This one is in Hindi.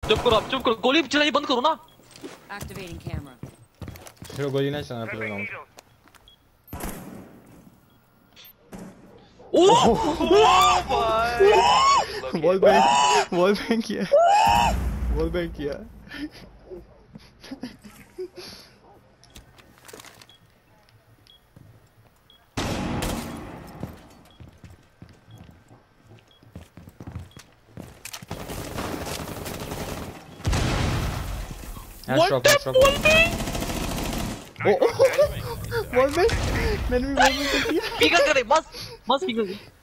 चुप करो गोली चलानी बंद करो ना। Activating camera. चलो गोली ना चलाना पूरा राउंड। वॉल बैंक किया। What the fuck? Wall bank मैंने भी वॉल बैंक किया। स्पीकर करे मस्त स्पीकर।